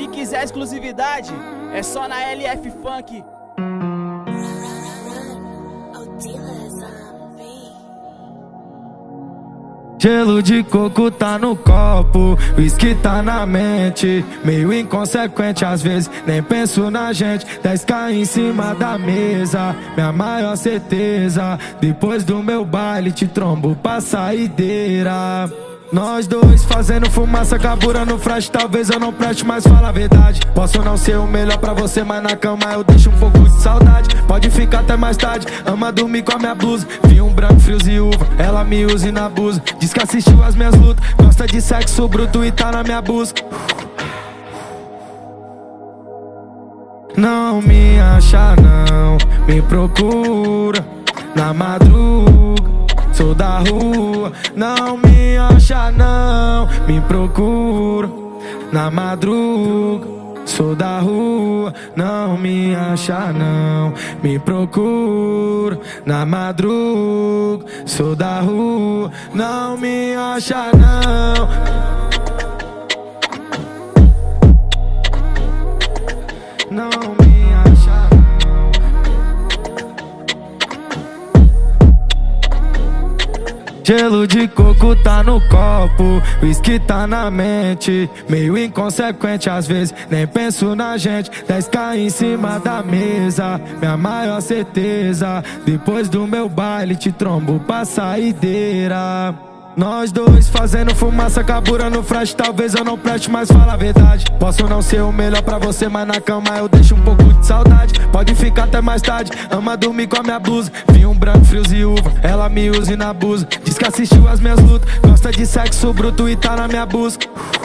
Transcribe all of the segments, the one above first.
quiser exclusividade, é só na LF Funk. Gelo de coco tá no copo, whisky tá na mente. Meio inconsequente às vezes, nem penso na gente. 10k em cima da mesa, minha maior certeza. Depois do meu baile te trombo pra saideira. Nós dois fazendo fumaça, cabura no flash. Talvez eu não preste, mas fala a verdade. Posso não ser o melhor pra você, mas na cama eu deixo um pouco de saudade. Pode ficar até mais tarde, ama dormir com a minha blusa. Vi um branco, frios e uva, ela me usa e abusa. Diz que assistiu as minhas lutas, gosta de sexo bruto e tá na minha busca. Não me acha não, me procura na madruga. Sou da rua, não me acha não, me procura na madruga. Sou da rua, não me acha não, me procura na madruga. Sou da rua, não me acha não. Não me acha não. Gelo de coco tá no copo, whisky tá na mente. Meio inconsequente às vezes, nem penso na gente. 10k em cima da mesa, minha maior certeza. Depois do meu baile te trombo pra saideira. Nós dois fazendo fumaça, cabura no flash. Talvez eu não preste, mas fala a verdade. Posso não ser o melhor pra você, mas na cama eu deixo um pouco de saudade. Pode ficar até mais tarde, ama dormir com a minha blusa. Vi um branco, frios e uva, ela me usa e abusa. Diz que assistiu as minhas lutas, gosta de sexo bruto e tá na minha busca.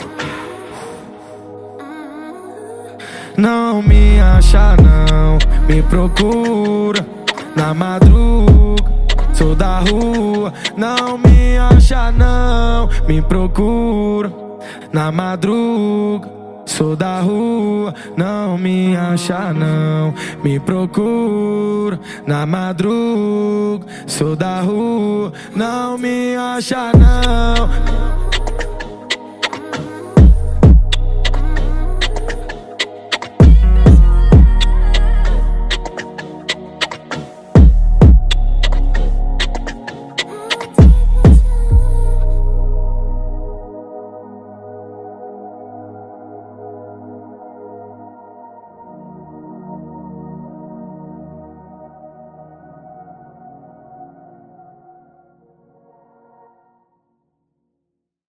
Não me acha não, me procura na madruga. Sou da rua, não me acha não, me procura na madruga. Sou da rua, não me acha não, me procura na madruga. Sou da rua, não me acha não.